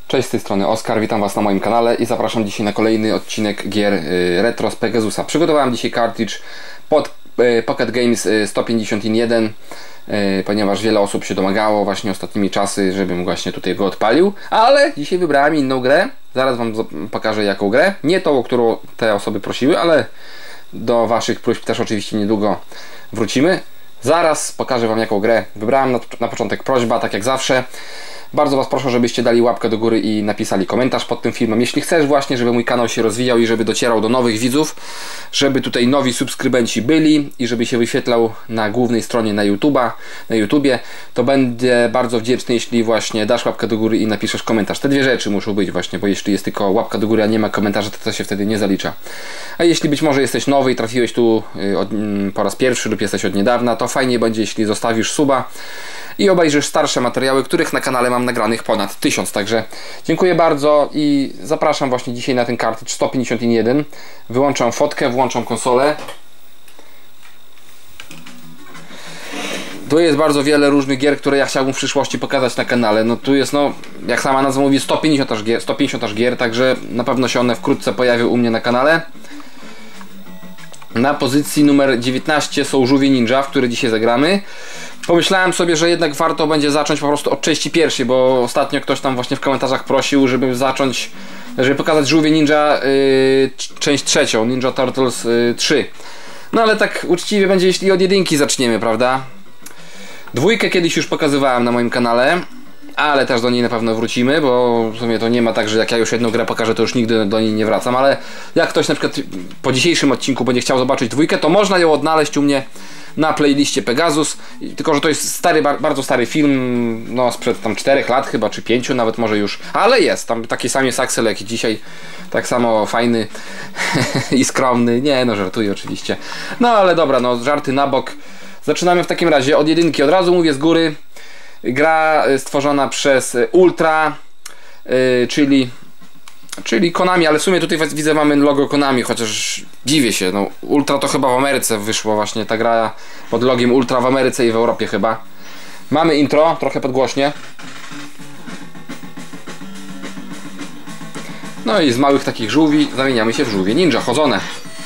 Cześć, z tej strony Oskar, witam Was na moim kanale i zapraszam dzisiaj na kolejny odcinek gier retro z Pegasusa. Przygotowałem dzisiaj cartridge pod Pocket Games 150in1, ponieważ wiele osób się domagało właśnie ostatnimi czasy, żebym właśnie tutaj go odpalił, ale dzisiaj wybrałem inną grę. Zaraz Wam pokażę jaką grę, nie tą, o którą te osoby prosiły, ale do Waszych próśb też oczywiście niedługo wrócimy. Zaraz pokażę Wam jaką grę wybrałem. Na początek prośba, tak jak zawsze. Bardzo Was proszę, żebyście dali łapkę do góry i napisali komentarz pod tym filmem. Jeśli chcesz właśnie, żeby mój kanał się rozwijał i żeby docierał do nowych widzów, żeby tutaj nowi subskrybenci byli i żeby się wyświetlał na głównej stronie na YouTubie, to będę bardzo wdzięczny, jeśli właśnie dasz łapkę do góry i napiszesz komentarz. Te dwie rzeczy muszą być właśnie, bo jeśli jest tylko łapka do góry, a nie ma komentarza, to się wtedy nie zalicza. A jeśli być może jesteś nowy i trafiłeś tu po raz pierwszy lub jesteś od niedawna, to fajnie będzie, jeśli zostawisz suba i obejrzysz starsze materiały, których na kanale mam nagranych ponad 1000. Także dziękuję bardzo i zapraszam właśnie dzisiaj na ten cartridge 150in1. Wyłączam fotkę, włączam konsolę. Tu jest bardzo wiele różnych gier, które ja chciałbym w przyszłości pokazać na kanale. No tu jest, no jak sama nazwa mówi, 150 aż gier, także na pewno się one wkrótce pojawią u mnie na kanale. Na pozycji numer 19 są Żółwie Ninja, w które dzisiaj zagramy. Pomyślałem sobie, że jednak warto będzie zacząć po prostu od części pierwszej, bo ostatnio ktoś tam właśnie w komentarzach prosił, żeby pokazać Żółwie Ninja część trzecią, Ninja Turtles 3. No ale tak uczciwie będzie, jeśli od jedynki zaczniemy, prawda? Dwójkę kiedyś już pokazywałem na moim kanale, ale też do niej na pewno wrócimy, bo w sumie to nie ma tak, że jak ja już jedną grę pokażę, to już nigdy do niej nie wracam, ale jak ktoś na przykład po dzisiejszym odcinku będzie chciał zobaczyć dwójkę, to można ją odnaleźć u mnie na playliście Pegasus, tylko że to jest stary, bardzo stary film, no sprzed tam 4 lat chyba, czy 5 nawet może już, ale jest, tam taki sam jest Axel jak i dzisiaj, tak samo fajny i skromny, nie no żartuję oczywiście, no ale dobra, no żarty na bok, zaczynamy w takim razie od jedynki, od razu mówię z góry, gra stworzona przez Ultra, czyli Konami, ale w sumie tutaj widzę mamy logo Konami, chociaż dziwię się, no Ultra to chyba w Ameryce wyszło właśnie, ta gra pod logiem Ultra w Ameryce i w Europie chyba. Mamy intro, trochę podgłośnie. No i z małych takich żółwi zamieniamy się w żółwie ninja, chodzone.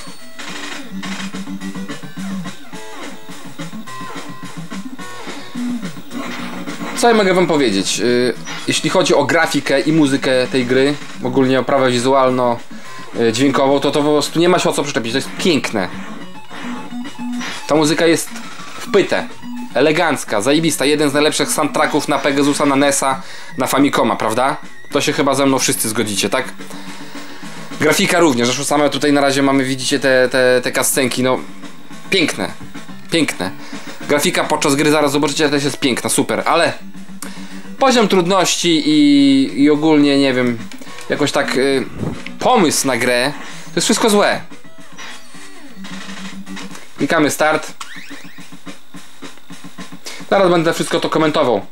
Co ja mogę Wam powiedzieć? Jeśli chodzi o grafikę i muzykę tej gry, ogólnie oprawę wizualno-dźwiękową, to po prostu nie ma się o co przyczepić. To jest piękne. Ta muzyka jest wpyte, elegancka, zajebista. Jeden z najlepszych soundtracków na Pegasusa, na NES-a, na Famicoma, prawda? To się chyba ze mną wszyscy zgodzicie, tak? Grafika również. Zresztą same tutaj na razie mamy, widzicie te cutscenki, no piękne, piękne. Grafika podczas gry, zaraz zobaczycie, też jest piękna, super, ale poziom trudności i ogólnie, nie wiem, jakoś tak pomysł na grę, to jest wszystko złe. Klikamy start. Zaraz będę wszystko to komentował.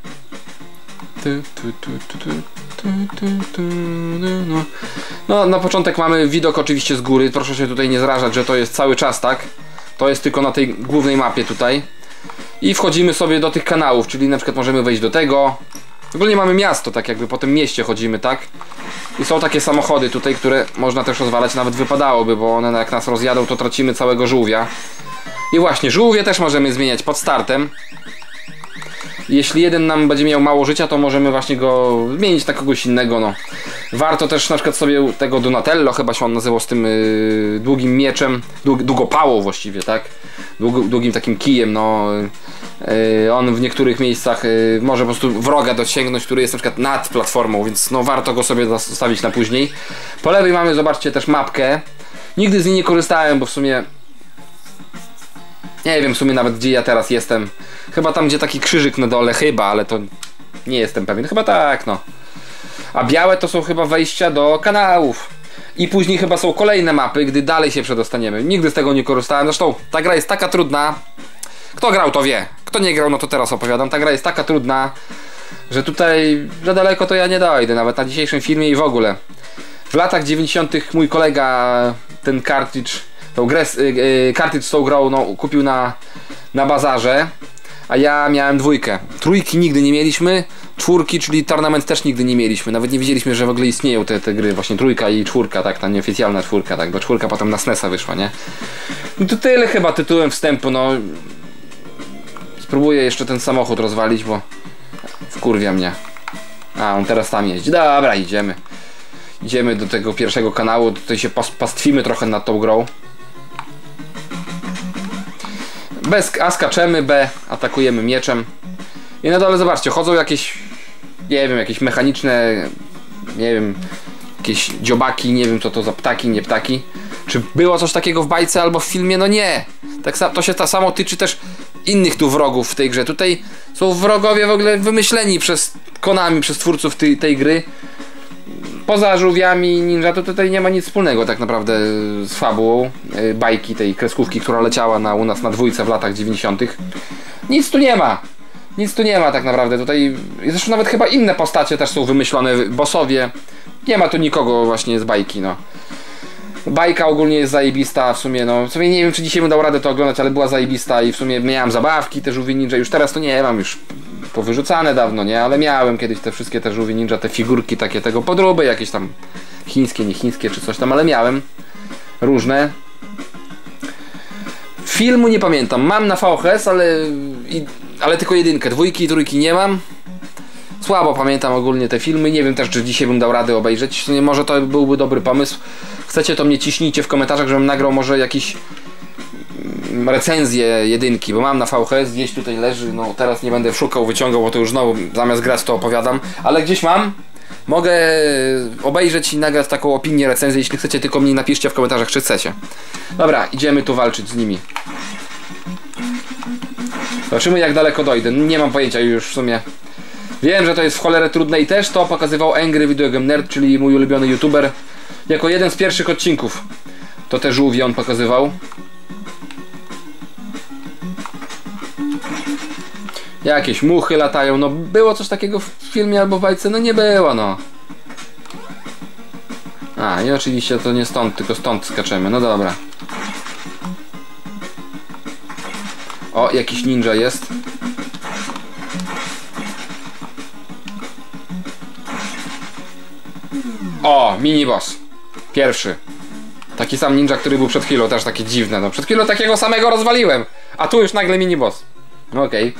No, na początek mamy widok oczywiście z góry, proszę się tutaj nie zrażać, że to jest cały czas, tak? To jest tylko na tej głównej mapie tutaj. I wchodzimy sobie do tych kanałów, czyli na przykład możemy wejść do tego. Ogólnie mamy miasto, tak jakby po tym mieście chodzimy, tak? I są takie samochody tutaj, które można też rozwalać, nawet wypadałoby, bo one jak nas rozjadą, to tracimy całego żółwia. I właśnie, żółwie też możemy zmieniać pod startem. Jeśli jeden nam będzie miał mało życia, to możemy właśnie go zmienić na kogoś innego, no. Warto też na przykład sobie tego Donatello, chyba się on nazywał, z tym długim mieczem, długopałą właściwie, tak? Długim takim kijem, no. On w niektórych miejscach może po prostu wroga dosięgnąć, który jest na przykład nad platformą, więc no warto go sobie zostawić na później. Po lewej mamy, zobaczcie, też mapkę. Nigdy z niej nie korzystałem, bo w sumie nie wiem w sumie nawet gdzie ja teraz jestem. Chyba tam gdzie taki krzyżyk na dole, chyba, ale to nie jestem pewien. Chyba tak, no. A białe to są chyba wejścia do kanałów. I później chyba są kolejne mapy, gdy dalej się przedostaniemy. Nigdy z tego nie korzystałem. Zresztą ta gra jest taka trudna. Kto grał, to wie. Kto nie grał, no to teraz opowiadam. Ta gra jest taka trudna, że tutaj za daleko to ja nie dojdę. Nawet na dzisiejszym filmie i w ogóle. W latach 90. mój kolega ten cartridge, tą grę, cartridge z tą grą, no, kupił na bazarze. A ja miałem dwójkę. Trójki nigdy nie mieliśmy. czwórki, czyli Tournament też nigdy nie mieliśmy. Nawet nie wiedzieliśmy, że w ogóle istnieją te gry. Właśnie trójka i czwórka, tak, ta nieoficjalna czwórka, tak, bo czwórka potem na SNES-a wyszła, nie? No to tyle chyba tytułem wstępu, no. Spróbuję jeszcze ten samochód rozwalić, bo wkurwia mnie. A, on teraz tam jeździ. Dobra, idziemy. Idziemy do tego pierwszego kanału, tutaj się pastwimy trochę nad tą grą. A skaczemy, B atakujemy mieczem. I na dole zobaczcie, chodzą jakieś, nie wiem, jakieś mechaniczne, nie wiem, jakieś dziobaki, nie wiem co to za ptaki, nie ptaki. Czy było coś takiego w bajce albo w filmie? No nie. Tak to się samo tyczy też innych tu wrogów w tej grze. Tutaj są wrogowie w ogóle wymyśleni przez Konami, przez twórców tej gry. Poza żółwiami ninja to tutaj nie ma nic wspólnego tak naprawdę z fabułą bajki, tej kreskówki, która leciała u nas na dwójce w latach 90. Nic tu nie ma. Nic tu nie ma tak naprawdę. Tutaj zresztą nawet chyba inne postacie też są wymyślone, bossowie. Nie ma tu nikogo właśnie z bajki, no. Bajka ogólnie jest zajebista, w sumie nie wiem czy dzisiaj bym dał radę to oglądać, ale była zajebista i w sumie miałem zabawki, te żółwie ninja, już teraz to nie mam, już powyrzucane dawno, nie, ale miałem kiedyś te wszystkie te żółwie ninja, te figurki takie tego podróby, jakieś tam chińskie, nie chińskie czy coś tam, ale miałem różne. Filmu nie pamiętam, mam na VHS, ale tylko jedynkę, dwójki i trójki nie mam. Słabo pamiętam ogólnie te filmy, nie wiem też czy dzisiaj bym dał radę obejrzeć, może to byłby dobry pomysł. Chcecie to mnie ciśnijcie w komentarzach, żebym nagrał może jakiś recenzję jedynki, bo mam na VHS, gdzieś tutaj leży, no teraz nie będę szukał, wyciągał, bo to już znowu zamiast grać to opowiadam, ale gdzieś mam, mogę obejrzeć i nagrać taką opinię, recenzję, jeśli chcecie, tylko mnie napiszcie w komentarzach, czy chcecie. Dobra, idziemy tu walczyć z nimi. Zobaczymy jak daleko dojdę, nie mam pojęcia już w sumie. Wiem, że to jest w cholerę trudne i też to pokazywał Angry Video Game Nerd, czyli mój ulubiony youtuber, jako jeden z pierwszych odcinków. To te żółwie on pokazywał. Jakieś muchy latają, no było coś takiego w filmie albo w bajce, no nie było, no. A, i oczywiście to nie stąd, tylko stąd skaczemy, no dobra. O, jakiś ninja jest. O, mini boss. Pierwszy. Taki sam ninja, który był przed chwilą, też takie dziwne, no. Przed chwilą takiego samego rozwaliłem, a tu już nagle mini boss. No okej.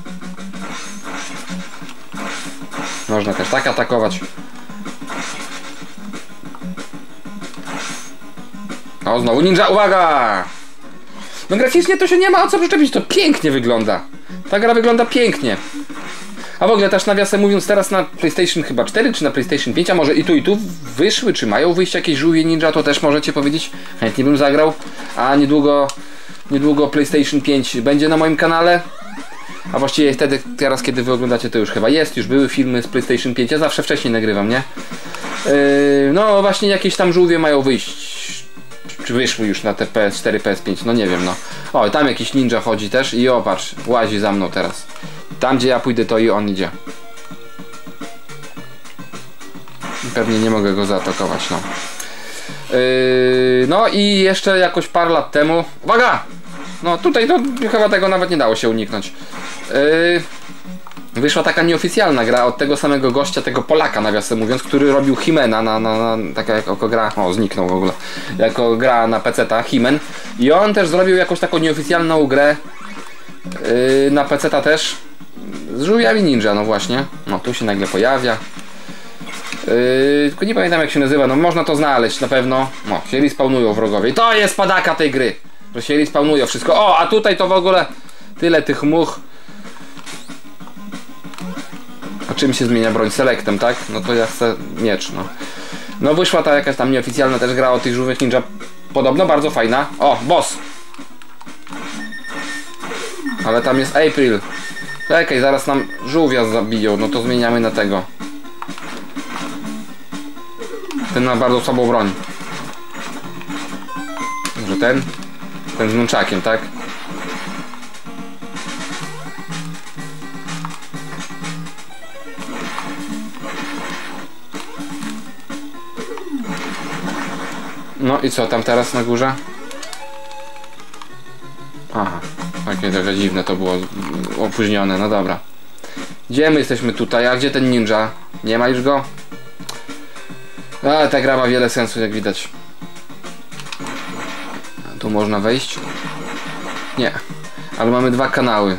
Można też tak atakować. O, znowu ninja, uwaga! No graficznie to się nie ma o co przyczepić, to pięknie wygląda. Ta gra wygląda pięknie. A w ogóle też nawiasem mówiąc, teraz na PlayStation chyba 4 czy na PlayStation 5, a może i tu wyszły, czy mają wyjść jakieś żółwie ninja, to też możecie powiedzieć. Chętnie bym zagrał. A niedługo PlayStation 5 będzie na moim kanale. A właściwie wtedy, teraz kiedy wy oglądacie, to już chyba jest, już były filmy z PlayStation 5, ja zawsze wcześniej nagrywam, nie? No właśnie jakieś tam żółwie mają wyjść. Czy wyszły już na te PS4, PS5, no nie wiem, no. O, tam jakiś ninja chodzi też i o, patrz, łazi za mną teraz. Tam gdzie ja pójdę, to i on idzie. Pewnie nie mogę go zaatakować, no. No i jeszcze jakoś parę lat temu... Uwaga! No tutaj to chyba tego nawet nie dało się uniknąć. Wyszła taka nieoficjalna gra od tego samego gościa, tego Polaka nawiasem mówiąc, który robił He-Mana taka jako gra, o zniknął w ogóle, jako gra na PC-ta, He-Man. I on też zrobił jakąś taką nieoficjalną grę na PC-ta też z żółwiami ninja, no właśnie. No tu się nagle pojawia. Tylko nie pamiętam jak się nazywa, no można to znaleźć na pewno. No, się respawnują wrogowie. I to jest padaka tej gry, że się respawnują wszystko. O, a tutaj to w ogóle tyle tych much. A czym się zmienia broń? Selectem, tak? No to ja chcę miecz, no. No wyszła ta jakaś tam nieoficjalna też gra o tych żółwiach ninja. Podobno bardzo fajna. O, boss! Ale tam jest April. Czekaj, zaraz nam żółwia zabiją. No to zmieniamy na tego. Ten ma bardzo słabą broń. Może ten? Ten z nunczakiem, tak? No i co tam teraz na górze? Aha, takie trochę dziwne to było, opóźnione, no dobra. Gdzie my jesteśmy tutaj? A gdzie ten ninja? Nie ma już go? Ale ta gra ma wiele sensu, jak widać. Tu można wejść? Nie. Ale mamy 2 kanały.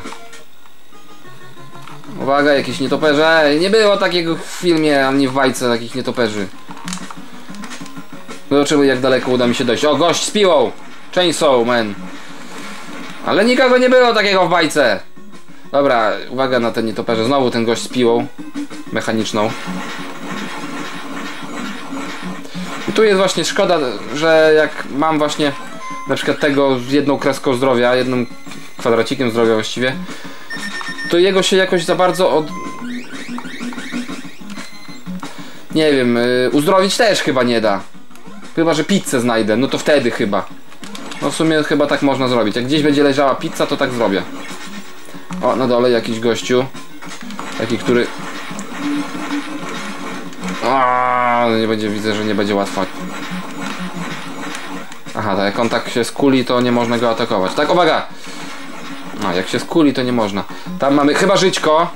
Uwaga, jakieś nietoperze. Nie było takiego w filmie, ani w bajce takich nietoperzy. Zobaczymy, jak daleko uda mi się dojść. O, gość z piłą! Chainsaw Man. Ale nikogo nie było takiego w bajce. Dobra, uwaga na te nietoperze. Znowu ten gość z piłą mechaniczną. I tu jest właśnie szkoda, że jak mam właśnie na przykład tego z jedną kreską zdrowia, jednym kwadracikiem zdrowia właściwie, to jego się jakoś za bardzo nie wiem, uzdrowić też chyba nie da. Chyba, że pizzę znajdę, no to wtedy chyba. No w sumie chyba tak można zrobić. Jak gdzieś będzie leżała pizza, to tak zrobię. O, na dole jakiś gościu. Taki, który... nie będzie, widzę, że nie będzie łatwo. Aha, tak, jak on tak się skuli, to nie można go atakować. Tak, uwaga! No, jak się skuli, to nie można. Tam mamy chyba żyćko.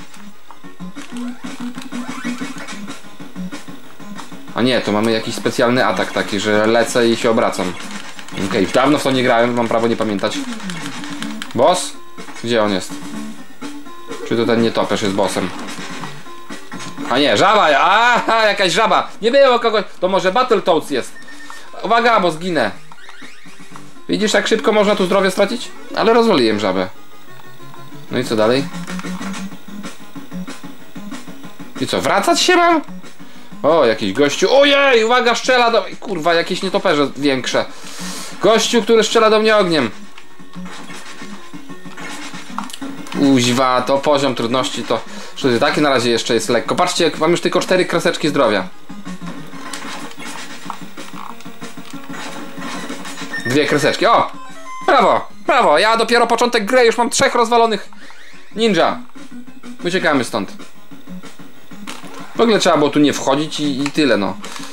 A nie, to mamy jakiś specjalny atak taki, że lecę i się obracam. Okej, dawno w to nie grałem, mam prawo nie pamiętać. Boss? Gdzie on jest? Czy to ten nietoperz jest bossem? A nie, żaba! Aha, jakaś żaba! Nie było kogoś! To może Battletoads jest. Uwaga, bo zginę. Widzisz, jak szybko można tu zdrowie stracić? Ale rozwaliłem żabę. No i co dalej? I co, wracać się mam? O, jakiś gościu. Ojej, uwaga, strzela do... Kurwa, jakieś nietoperze większe. Gościu, który strzela do mnie ogniem. Uźwa, to poziom trudności to... Taki na razie jeszcze jest lekko. Patrzcie, mam już tylko 4 kreseczki zdrowia. 2 kreseczki. O! Brawo! Brawo! Ja dopiero początek gry, już mam 3 rozwalonych ninja. Uciekamy stąd. W ogóle trzeba było tu nie wchodzić i tyle, no.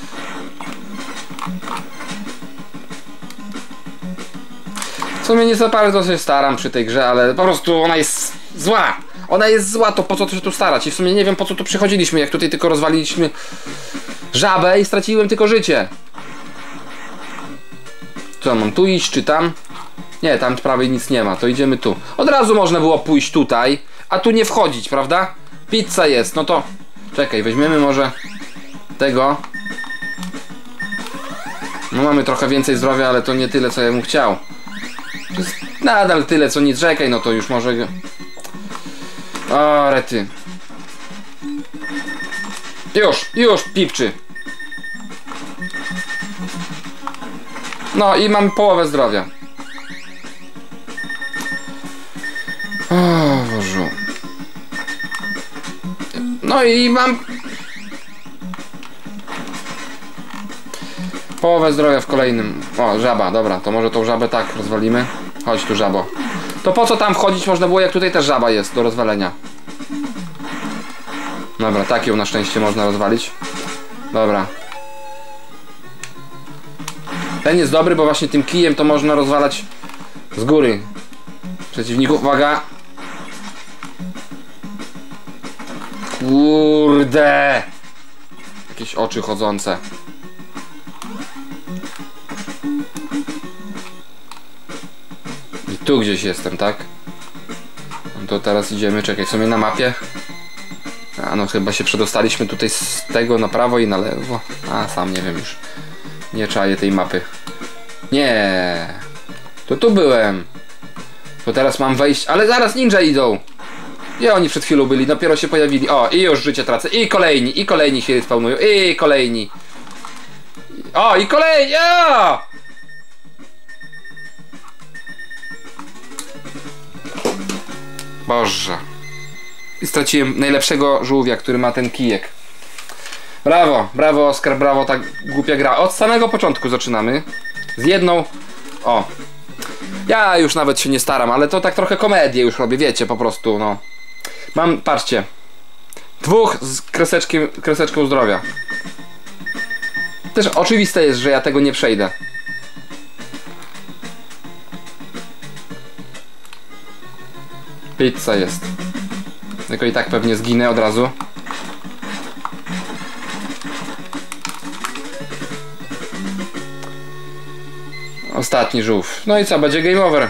W sumie nie za bardzo się staram przy tej grze, ale po prostu ona jest zła. Ona jest zła, to po co się tu starać? I w sumie nie wiem, po co tu przychodziliśmy, jak tutaj tylko rozwaliliśmy żabę i straciłem tylko życie. Co, mam tu iść, czy tam? Nie, tam prawie nic nie ma, to idziemy tu. Od razu można było pójść tutaj, a tu nie wchodzić, prawda? Pizza jest, no to... Czekaj, weźmiemy może tego. No mamy trochę więcej zdrowia, ale to nie tyle, co ja bym chciał. To jest nadal tyle, co nic. Czekaj, no to już może... O, rety. Już, pipczy. No i mam połowę zdrowia. O Bożu. No i mam połowę zdrowia w kolejnym. O, żaba, dobra, to może tą żabę tak rozwalimy. Chodź tu, żabo. To po co tam wchodzić można było, jak tutaj też żaba jest do rozwalenia. Dobra, tak ją na szczęście można rozwalić. Dobra. Ten jest dobry, bo właśnie tym kijem to można rozwalać z góry przeciwników. Uwaga. Kurde. Jakieś oczy chodzące. I tu gdzieś jestem, tak? No to teraz idziemy, czekaj, w sumie na mapie. A no chyba się przedostaliśmy tutaj z tego na prawo i na lewo. A sam nie wiem już. Nie czaję tej mapy. Nie. To tu byłem. To teraz mam wejść, ale zaraz ninja idą. Gdzie oni przed chwilą byli? Dopiero się pojawili. O, i już życie tracę. I kolejni się spawnują. I kolejni. O, i kolejni. O! Boże. I straciłem najlepszego żółwia, który ma ten kijek. Brawo, brawo Oskar, brawo, tak głupia gra. Od samego początku zaczynamy. Z jedną... O. Ja już nawet się nie staram, ale to tak trochę komedię już robię, wiecie, po prostu, no. Mam, patrzcie. 2 z kreseczką zdrowia. Też oczywiste jest, że ja tego nie przejdę. Pizza jest. Tylko i tak pewnie zginę od razu. Ostatni żółw. No i co, będzie game over.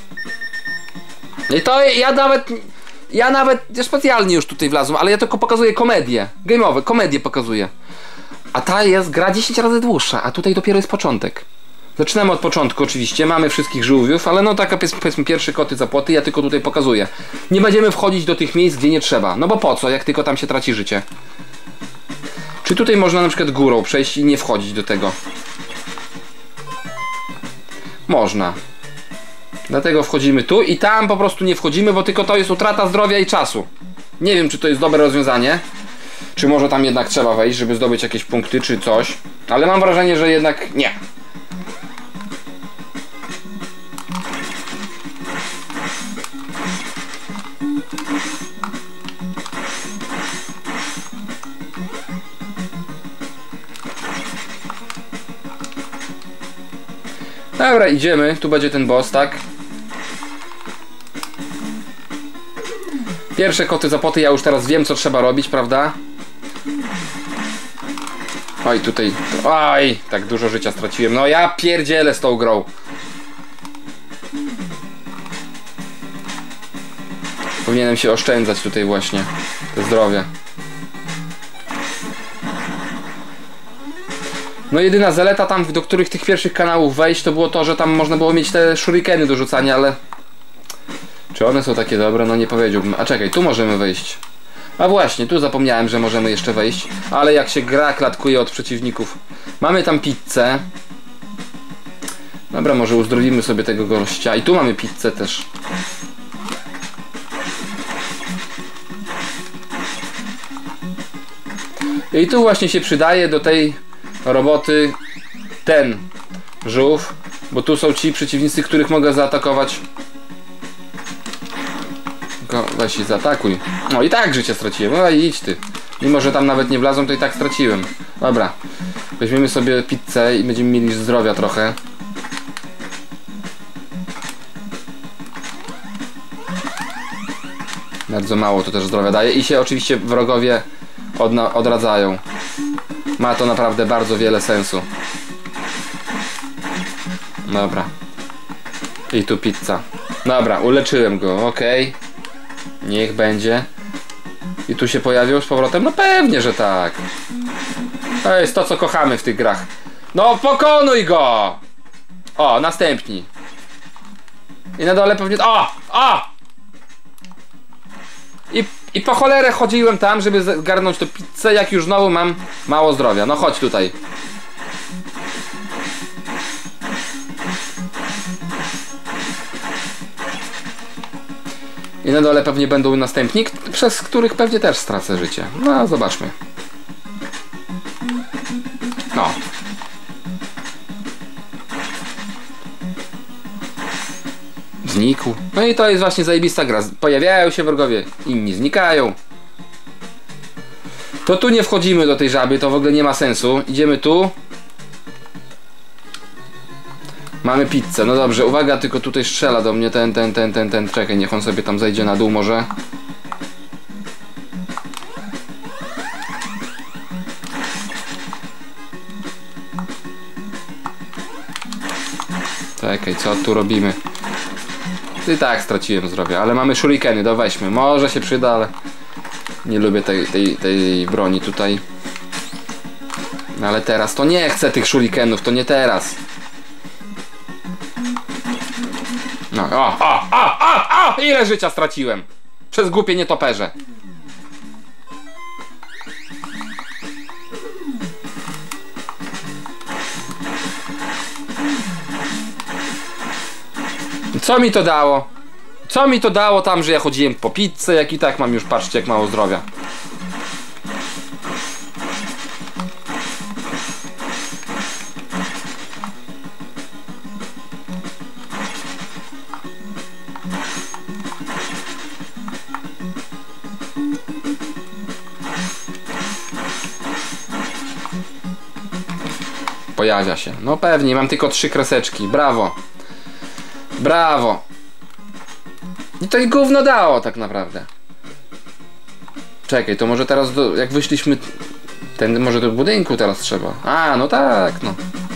I to ja nawet specjalnie już tutaj wlazłem, ale ja tylko pokazuję komedię. Game over, komedię pokazuję. A ta gra 10 razy dłuższa, a tutaj dopiero jest początek. Zaczynamy od początku oczywiście, mamy wszystkich żółwiów, ale no taka powiedzmy pierwszy koty za płoty, ja tylko tutaj pokazuję. Nie będziemy wchodzić do tych miejsc, gdzie nie trzeba. No bo po co, jak tylko tam się traci życie. Czy tutaj można na przykład górą przejść i nie wchodzić do tego? Można. Dlatego wchodzimy tu i tam po prostu nie wchodzimy, bo tylko to jest utrata zdrowia i czasu. Nie wiem, czy to jest dobre rozwiązanie. Czy może tam jednak trzeba wejść, żeby zdobyć jakieś punkty czy coś. Ale mam wrażenie, że jednak nie. Dobra, idziemy. Tu będzie ten boss, tak? Pierwsze koty za poty, ja już teraz wiem, co trzeba robić, prawda? Oj, tutaj... Oj, tak dużo życia straciłem. No ja pierdzielę z tą grą. Powinienem się oszczędzać tutaj właśnie. To zdrowie. No jedyna zaleta tam, do których tych pierwszych kanałów wejść, to było to, że tam można było mieć te shurikeny do rzucania, ale... Czy one są takie dobre? No nie powiedziałbym. A czekaj, tu możemy wejść. A właśnie, tu zapomniałem, że możemy jeszcze wejść. Ale jak się gra klatkuje od przeciwników. Mamy tam pizzę. Dobra, może uzdrowimy sobie tego gościa. I tu mamy pizzę też. I tu właśnie się przydaje do tej roboty ten żółw. Bo tu są ci przeciwnicy, których mogę zaatakować. Weź i zaatakuj. No i tak życie straciłem. No i idź ty. Mimo, że tam nawet nie wlazłem, to i tak straciłem. Dobra. Weźmiemy sobie pizzę i będziemy mieli zdrowia trochę. Bardzo mało to też zdrowia daje. I się oczywiście wrogowie odradzają. Ma to naprawdę bardzo wiele sensu. Dobra. I tu pizza. Dobra, uleczyłem go, okej. Niech będzie. I tu się pojawił z powrotem? No pewnie, że tak. To jest to, co kochamy w tych grach. No pokonuj go! O, następni. I na dole pewnie... O! O! I po cholerę chodziłem tam, żeby zgarnąć tę pizzę, jak już znowu mam mało zdrowia. No chodź tutaj. I na dole pewnie będą następni, przez których pewnie też stracę życie. No, zobaczmy. No. Znikł. No i to jest właśnie zajebista gra. Pojawiają się wrogowie, inni znikają. To tu nie wchodzimy do tej żaby, to w ogóle nie ma sensu. Idziemy tu. Mamy pizzę, no dobrze, uwaga, tylko tutaj strzela do mnie ten. Czekaj, niech on sobie tam zejdzie na dół może. Czekaj, co tu robimy? I tak straciłem zdrowie, ale mamy shurikeny, to weźmy. Może się przyda, ale nie lubię tej broni tutaj. No ale teraz to nie chcę tych shurikenów, to nie teraz. No, o! Ile życia straciłem? Przez głupie nietoperze. Co mi to dało? Co mi to dało tam, że ja chodziłem po pizzę, jak i tak mam już, patrzcie, jak mało zdrowia. Pojawia się. No pewnie, mam tylko 3 kreseczki. Brawo. Brawo. I to i gówno dało tak naprawdę. Czekaj, to może teraz jak wyszliśmy... może do budynku teraz trzeba. A, no tak, no.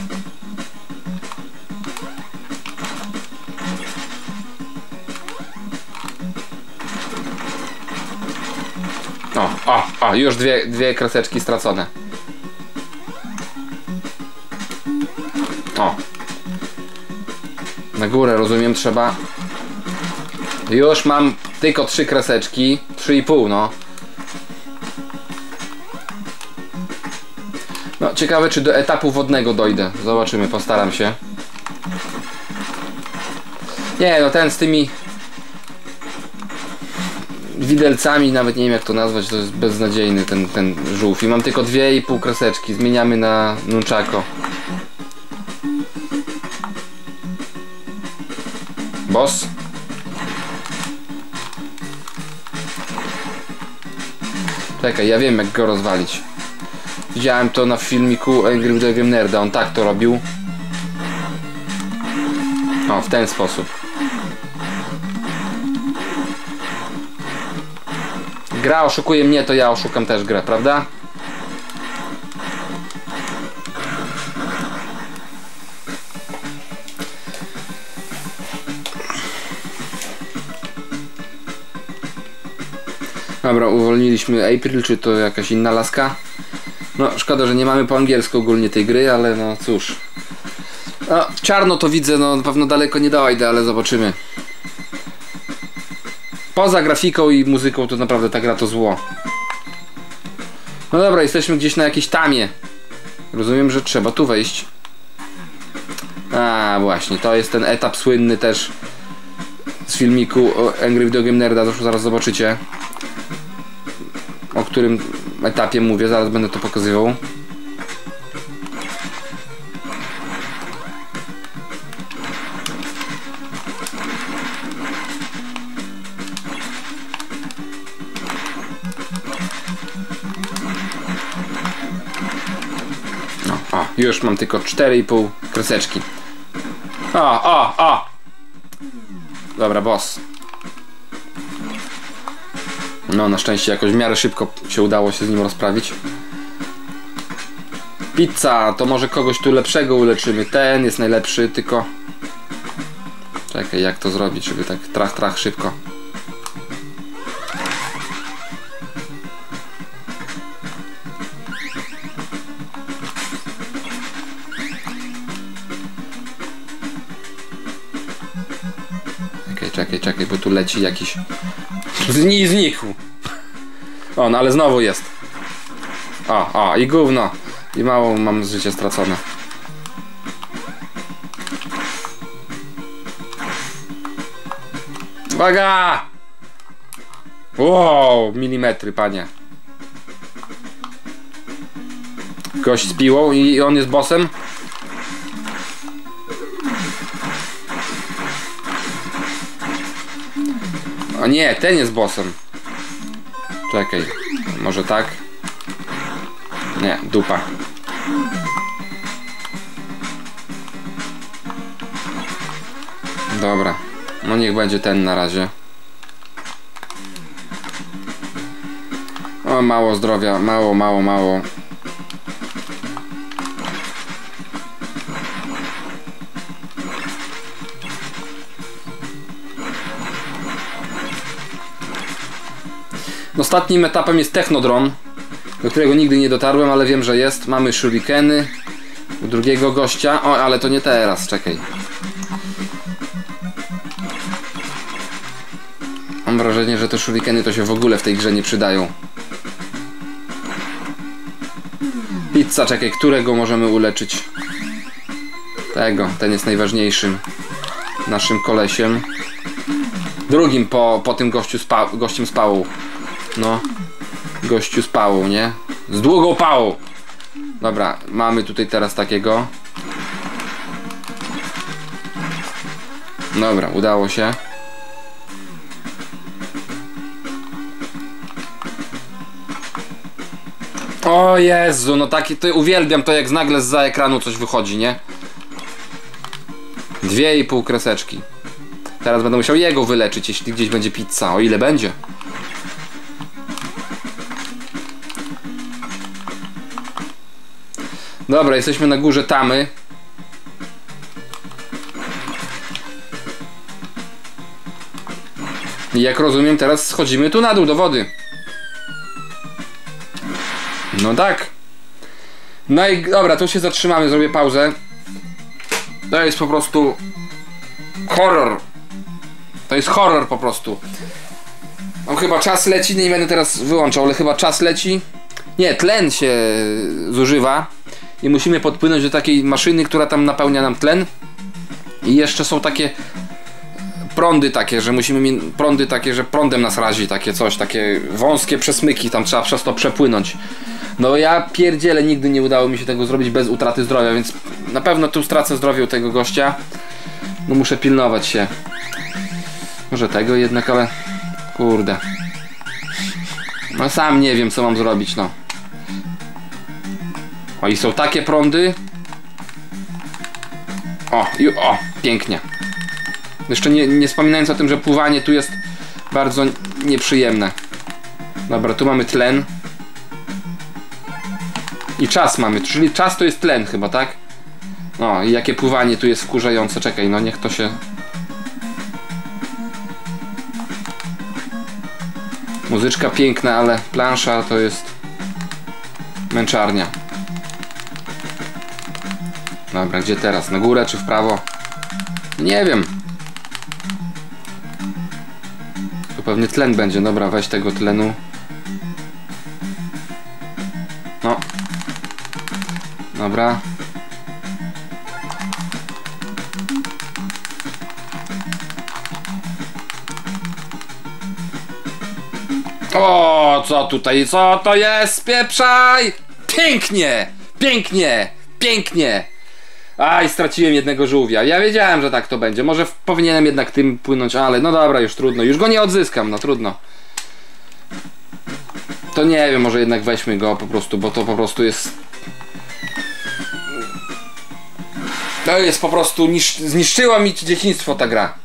O, już dwie kreseczki stracone. O. Na górę, rozumiem, trzeba... Już mam tylko 3 kreseczki. 3,5, no. No, ciekawe, czy do etapu wodnego dojdę. Zobaczymy, postaram się. Nie, no ten z tymi widelcami, nawet nie wiem jak to nazwać, to jest beznadziejny ten żółw. I mam tylko 2,5 kreseczki. Zmieniamy na nunchako. Boss. Czekaj, ja wiem jak go rozwalić. Widziałem to na filmiku Angry Video Nerda, on tak to robił. O, w ten sposób. Gra oszukuje mnie, to ja oszukam też grę, prawda? Dobra, uwolniliśmy April, czy to jakaś inna laska? No, szkoda, że nie mamy po angielsku ogólnie tej gry, ale no cóż. No, czarno to widzę, no na pewno daleko nie dojdę, ale zobaczymy. Poza grafiką i muzyką to naprawdę ta gra to zło. No dobra, jesteśmy gdzieś na jakiejś tamie. Rozumiem, że trzeba tu wejść. A właśnie, to jest ten etap słynny też z filmiku Angry Video Nerda, zresztą zaraz zobaczycie. O którym etapie mówię, zaraz będę to pokazywał. No, o, już mam tylko 4,5 kreseczki. O! Dobra, boss. No, na szczęście jakoś w miarę szybko się udało się z nim rozprawić. Pizza, to może kogoś tu lepszego uleczymy. Ten jest najlepszy, tylko... Czekaj, jak to zrobić, żeby tak trach szybko. Czekaj, bo tu leci jakiś... Znikł. O, no ale znowu jest. O, i gówno. I mało mam życie stracone. Uwaga! Wow, milimetry, panie. Gość z piłą i on jest bossem. O nie, ten jest bossem. Czekaj, może tak? Nie, dupa. Dobra, no niech będzie ten na razie. O, mało zdrowia, mało. Ostatnim etapem jest Technodron, do którego nigdy nie dotarłem, ale wiem, że jest. Mamy shurikeny u drugiego gościa. O, ale to nie teraz, czekaj. Mam wrażenie, że te shurikeny to się w ogóle w tej grze nie przydają. Pizza, czekaj, którego możemy uleczyć? Tego, ten jest najważniejszym naszym kolesiem. Drugim po tym gościem z pałą. No, gościu z pałą, nie? Z długą pałą. Dobra, mamy tutaj teraz takiego. Dobra, udało się. O Jezu, no taki, to uwielbiam to, jak nagle zza ekranu coś wychodzi, nie? 2,5 kreseczki. Teraz będę musiał jego wyleczyć, jeśli gdzieś będzie pizza. O ile będzie? Dobra, jesteśmy na górze tamy. I jak rozumiem, teraz schodzimy tu na dół do wody. No tak. No i dobra, tu się zatrzymamy, zrobię pauzę. To jest po prostu horror. To jest horror po prostu. No chyba czas leci, nie będę teraz wyłączał, ale chyba czas leci. Nie, tlen się zużywa i musimy podpłynąć do takiej maszyny, która tam napełnia nam tlen. I jeszcze są takie prądy takie, że musimy prądy takie, że prądem nas razi, takie coś, takie wąskie przesmyki, tam trzeba przez to przepłynąć. No ja pierdzielę, nigdy nie udało mi się tego zrobić bez utraty zdrowia, więc na pewno tu stracę zdrowie u tego gościa. No muszę pilnować się. Może tego jednak, ale kurde. No sam nie wiem, co mam zrobić, no. O, i są takie prądy. O, pięknie. Jeszcze nie wspominając o tym, że pływanie tu jest bardzo nieprzyjemne. Dobra, tu mamy tlen. I czas mamy, czyli czas to jest tlen chyba, tak? No i jakie pływanie tu jest wkurzające. Czekaj, no niech to się... Muzyczka piękna, ale plansza to jest męczarnia. Dobra, gdzie teraz? Na górę czy w prawo? Nie wiem. Tu pewnie tlen będzie. Dobra, weź tego tlenu. No. Dobra. O, co tutaj? Co to jest? Spieprzaj! Pięknie! Pięknie! Pięknie! Aj, straciłem jednego żółwia. Ja wiedziałem, że tak to będzie. Może powinienem jednak tym płynąć, ale no dobra, już trudno. Już go nie odzyskam, no trudno. To nie wiem, może jednak weźmy go po prostu, bo to po prostu jest... To jest po prostu... Zniszczyła mi dzieciństwo ta gra.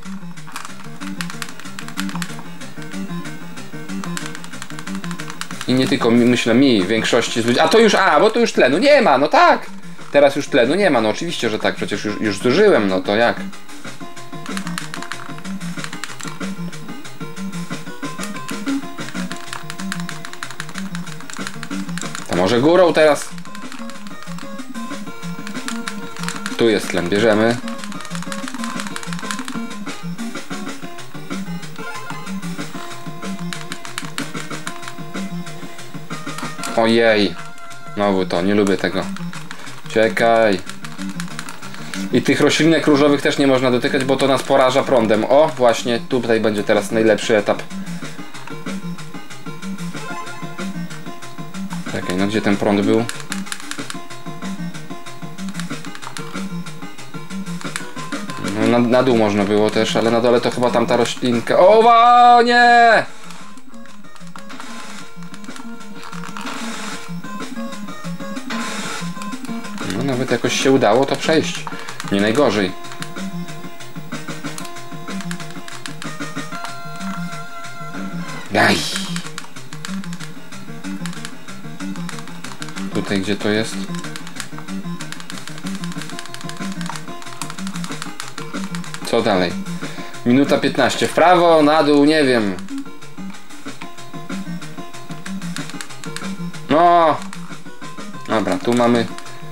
I nie tylko myślę większości z ludzi. A to już, bo to już tlenu nie ma, no tak. Teraz już tlenu nie ma, no oczywiście, że tak, przecież już zużyłem, no to jak? To może górą teraz? Tu jest tlen, bierzemy. Ojej. Znowu to, nie lubię tego. Czekaj. I tych roślinek różowych też nie można dotykać, bo to nas poraża prądem. O, właśnie, tutaj będzie teraz najlepszy etap. Czekaj, no gdzie ten prąd był? No, na dół można było też, ale na dole to chyba tamta roślinka. O, nie! No, nawet jakoś się udało to przejść. Nie najgorzej. Aj! Tutaj gdzie to jest? Co dalej? Minuta 15. W prawo, na dół, nie wiem. No! Dobra, tu mamy...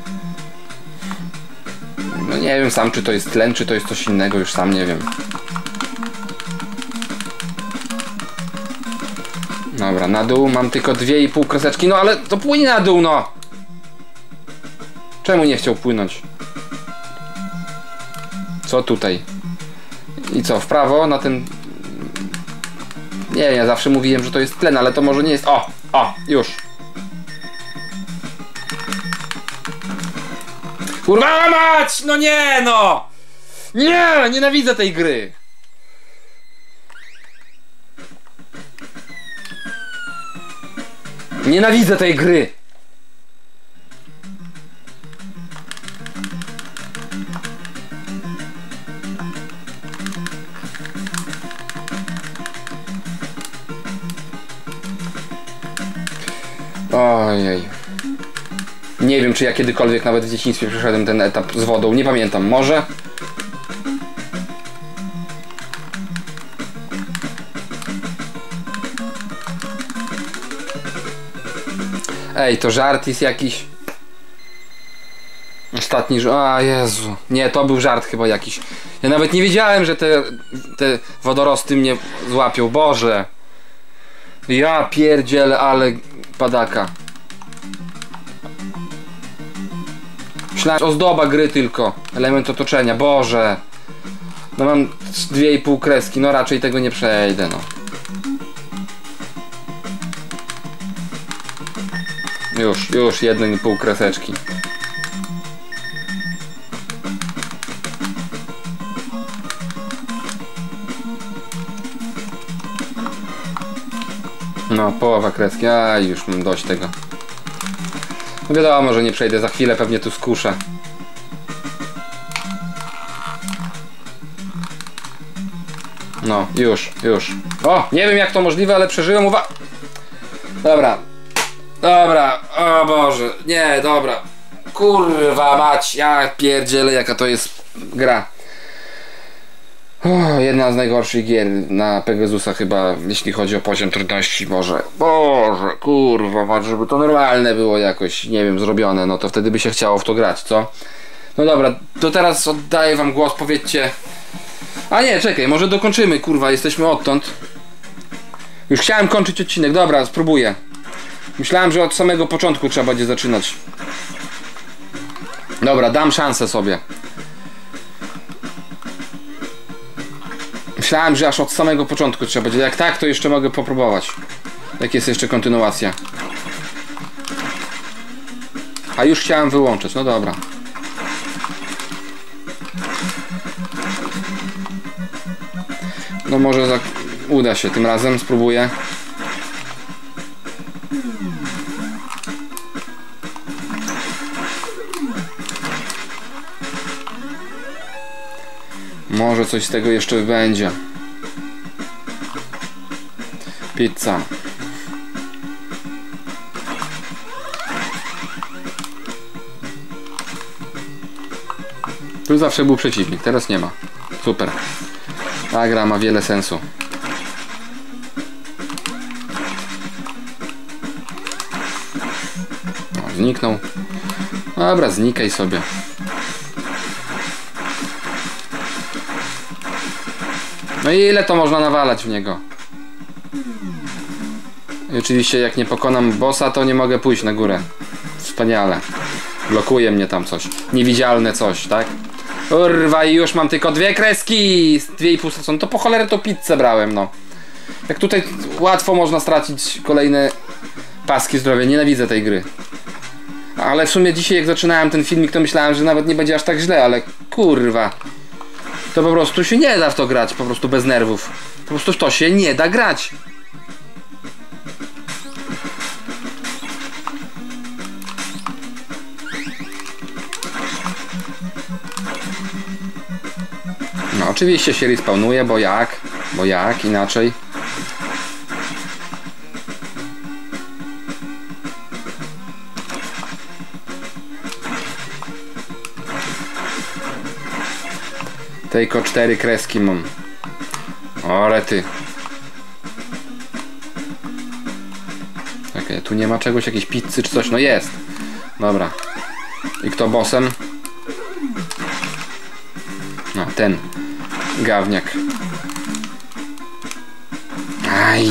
No nie wiem sam, czy to jest tlen, czy to jest coś innego, już sam nie wiem. Dobra, na dół mam tylko 2,5 kreseczki, no ale to płynie na dół, no! Czemu nie chciał płynąć? Co tutaj? I co, w prawo na ten... Nie, ja zawsze mówiłem, że to jest tlen, ale to może nie jest... O, już. Kurwa mać! No nie, no! Nie! Nienawidzę tej gry! Nienawidzę tej gry! Ojej. Nie wiem, czy ja kiedykolwiek nawet w dzieciństwie przeszedłem ten etap z wodą. Nie pamiętam. Może? Ej, to żart jest jakiś. Ostatni żart. A Jezu. Nie, to był żart chyba jakiś. Ja nawet nie wiedziałem, że te wodorosty mnie złapią. Boże. Ja pierdzielę, ale padaka. Myślałem, ozdoba gry tylko. Element otoczenia. Boże. No mam 2,5 kreski. No raczej tego nie przejdę, no. Już 1,5 kreseczki. No, połowa kreski, a już mam dość tego. No wiadomo, że nie przejdę, za chwilę pewnie tu skuszę. No, już. O, nie wiem jak to możliwe, ale przeżyłem, Dobra, o Boże, nie, dobra. Kurwa mać, ja pierdzielę, jaka to jest gra. Jedna z najgorszych gier na Pegasusa chyba, jeśli chodzi o poziom trudności. Boże, kurwa mać, żeby to normalne było jakoś, nie wiem, zrobione, no to wtedy by się chciało w to grać, co? No dobra, to teraz oddaję wam głos, powiedzcie. A nie, czekaj, może dokończymy, kurwa, jesteśmy odtąd. Już chciałem kończyć odcinek, dobra, spróbuję. Myślałem, że od samego początku trzeba będzie zaczynać. Dobra, dam szansę sobie. Myślałem, że aż od samego początku trzeba będzie. Jak tak, to jeszcze mogę popróbować. Jak jest jeszcze kontynuacja. A już chciałem wyłączyć, no dobra. No może uda się tym razem, spróbuję. Może coś z tego jeszcze będzie. Pizza. Tu zawsze był przeciwnik, teraz nie ma. Super. Ta gra ma wiele sensu. O, zniknął. Dobra, znikaj sobie. No i ile to można nawalać w niego? I oczywiście jak nie pokonam bossa, to nie mogę pójść na górę. Wspaniale. Blokuje mnie tam coś. Niewidzialne coś, tak? Kurwa, i już mam tylko 2 kreski! 2,5 są. To po cholerę to pizzę brałem, no. Jak tutaj łatwo można stracić kolejne paski zdrowia. Nienawidzę tej gry. Ale w sumie dzisiaj jak zaczynałem ten filmik, to myślałem, że nawet nie będzie aż tak źle, ale kurwa. To po prostu się nie da w to grać, po prostu bez nerwów. Po prostu w to się nie da grać. No oczywiście się respawnuje, bo jak inaczej. Tylko 4 kreski mam. O rety. Okej, tu nie ma czegoś, jakiejś pizzy czy coś, no jest. Dobra. I kto bossem? No, ten gawniak. Aj.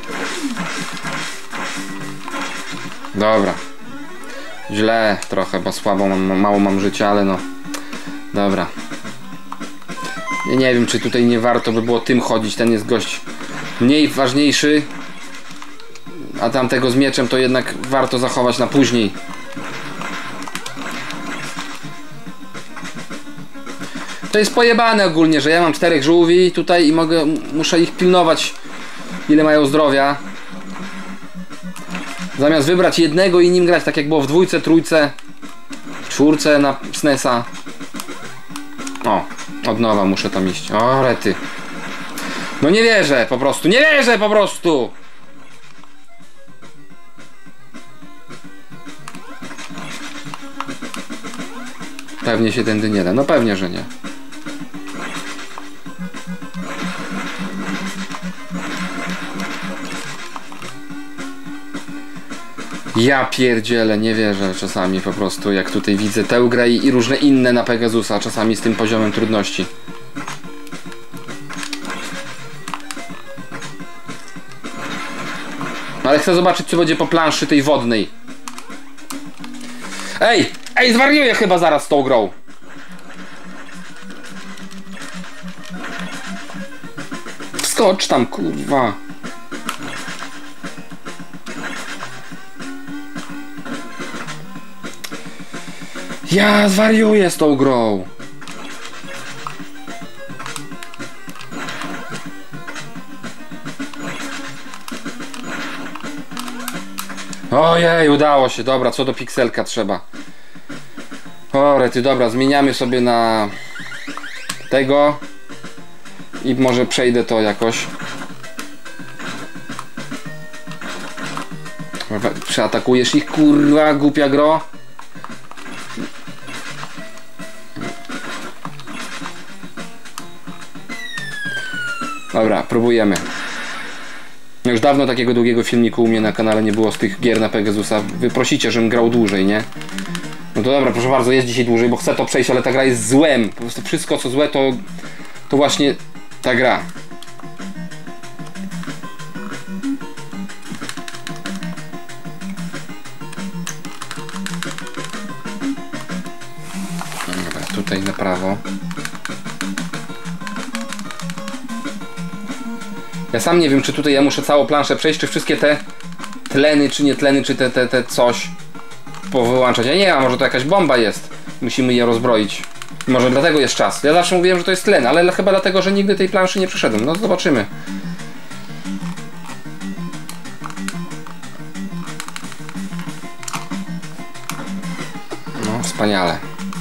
Dobra. Źle trochę, bo słabo mało mam życia, ale no. Dobra. Ja nie wiem, czy tutaj nie warto by było tym chodzić. Ten jest gość mniej ważniejszy. A tamtego z mieczem to jednak warto zachować na później. To jest pojebane ogólnie, że ja mam 4 żółwi tutaj i muszę ich pilnować, ile mają zdrowia. Zamiast wybrać jednego i nim grać, tak jak było w 2, 3, 4 na SNES-a. O, od nowa muszę tam iść. O, rety. No nie wierzę po prostu, nie wierzę po prostu! Pewnie się tędy nie da. No pewnie, że nie. Ja pierdzielę, nie wierzę czasami po prostu, jak tutaj widzę tę grę i różne inne na Pegasusa, czasami z tym poziomem trudności. Ale chcę zobaczyć, co będzie po planszy tej wodnej. Ej! Ej, zwariuję chyba zaraz z tą grą. Skocz tam, kurwa. Ja zwariuję z tą grą. Ojej, udało się. Dobra, co do pikselka trzeba. O, rety, dobra, zmieniamy sobie na tego i może przejdę to jakoś. Przeatakujesz ich, kurwa, głupia gro. Dobra, próbujemy. Już dawno takiego długiego filmiku u mnie na kanale nie było z tych gier na Pegasusa. Wy prosicie, żebym grał dłużej, nie? No to dobra, proszę bardzo, jest dzisiaj dłużej, bo chcę to przejść, ale ta gra jest złem. Po prostu wszystko, co złe, to właśnie ta gra. Dobra, tutaj na prawo. Ja sam nie wiem, czy tutaj ja muszę całą planszę przejść, czy wszystkie te tleny, czy nie tleny, czy te coś powyłączać. Ja nie wiem, a może to jakaś bomba jest. Musimy je rozbroić. Może dlatego jest czas. Ja zawsze mówiłem, że to jest tlen, ale chyba dlatego, że nigdy tej planszy nie przeszedłem. No zobaczymy. No, wspaniale.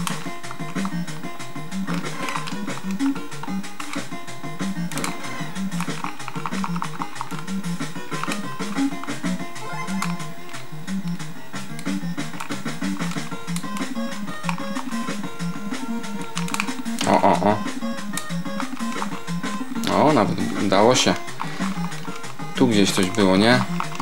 O, nawet udało się. Tu gdzieś coś było, nie?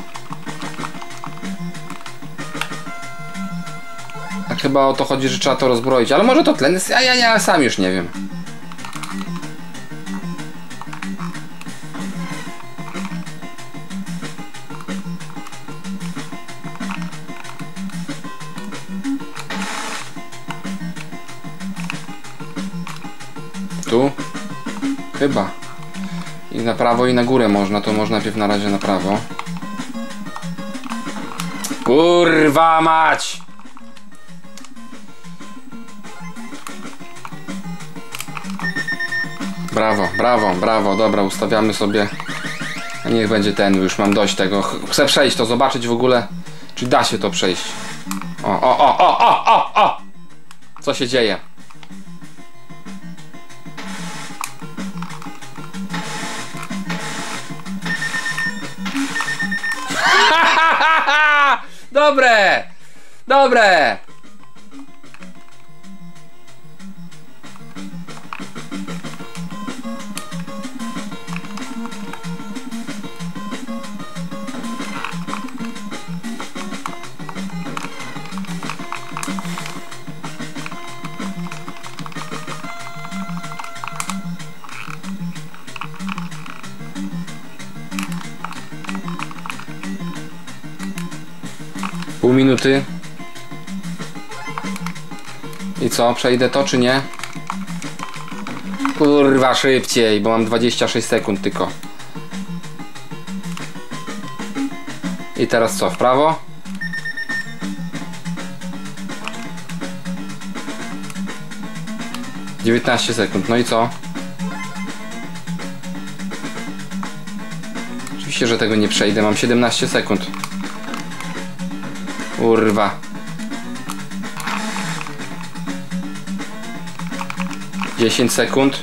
A chyba o to chodzi, że trzeba to rozbroić. Ale może to tlen jest... Ja sam już nie wiem. Tu? Chyba. I na prawo i na górę można, to można najpierw na razie na prawo. Kurwa mać! Brawo, brawo, brawo, dobra, ustawiamy sobie. A niech będzie ten, już mam dość tego. Chcę przejść to, zobaczyć w ogóle, czy da się to przejść. O! Co się dzieje? Dobre! Dobre! Pół minuty. I co? Przejdę to czy nie? Kurwa, szybciej, bo mam 26 sekund tylko. I teraz co? W prawo? - 19 sekund. No i co? Oczywiście, że tego nie przejdę. Mam 17 sekund. Kurwa. 10 sekund.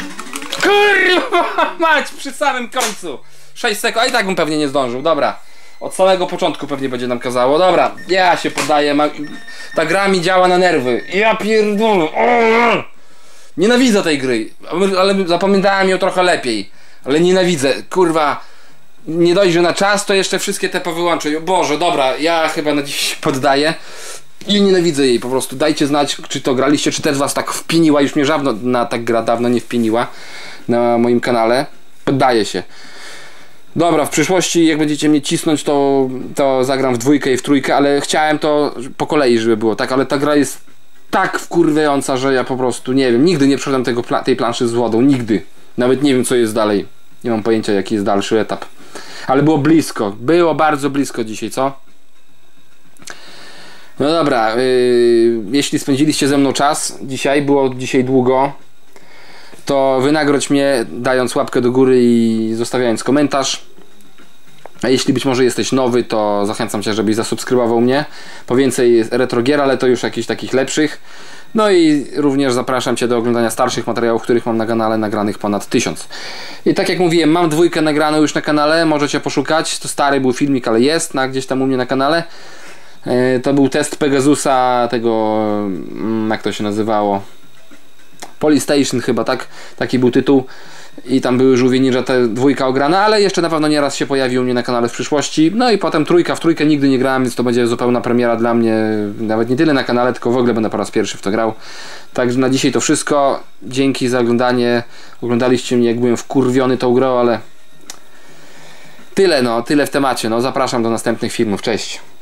Kurwa mać, przy samym końcu. 6 sekund, a i tak bym pewnie nie zdążył. Dobra. Od samego początku pewnie będzie nam kazało. Dobra, ja się poddaję. Ta gra mi działa na nerwy. Ja pierdolę. Nienawidzę tej gry. Ale zapamiętałem ją trochę lepiej. Ale nienawidzę. Kurwa. Nie dość, że na czas, to jeszcze wszystkie te powyłączę. Boże, dobra, ja chyba na dziś się poddaję. I nienawidzę jej po prostu. Dajcie znać, czy to graliście, czy też was tak wpiniła. Już mnie żadna ta gra dawno nie wpiniła na moim kanale. Poddaję się. Dobra, w przyszłości jak będziecie mnie cisnąć, to zagram w 2 i w 3, ale chciałem to po kolei, żeby było tak, ale ta gra jest tak wkurwiająca, że ja po prostu nie wiem, nigdy nie przeszedłem tej planszy z wodą, nigdy. Nawet nie wiem, co jest dalej. Nie mam pojęcia, jaki jest dalszy etap. Ale było blisko, było bardzo blisko dzisiaj, co? No dobra, jeśli spędziliście ze mną czas dzisiaj, było dzisiaj długo, to wynagrodź mnie dając łapkę do góry i zostawiając komentarz. A jeśli być może jesteś nowy, to zachęcam cię, żebyś zasubskrybował mnie po więcej retro gier, ale to już jakichś takich lepszych. No i również zapraszam cię do oglądania starszych materiałów, których mam na kanale nagranych ponad 1000. I tak jak mówiłem, mam 2 nagraną już na kanale, możecie poszukać. To stary był filmik, ale jest gdzieś tam u mnie na kanale. To był test Pegasusa, tego, jak to się nazywało, Polystation chyba, tak? Taki był tytuł. I tam były żółwie ninja, te 2 ograna, ale jeszcze na pewno nieraz się pojawi u mnie na kanale w przyszłości. No i potem 3, w 3 nigdy nie grałem, więc to będzie zupełna premiera dla mnie. Nawet nie tyle na kanale, tylko w ogóle będę po raz pierwszy w to grał. Także na dzisiaj to wszystko. Dzięki za oglądanie. Oglądaliście mnie, jak byłem wkurwiony tą grą, ale tyle w temacie. No, zapraszam do następnych filmów. Cześć.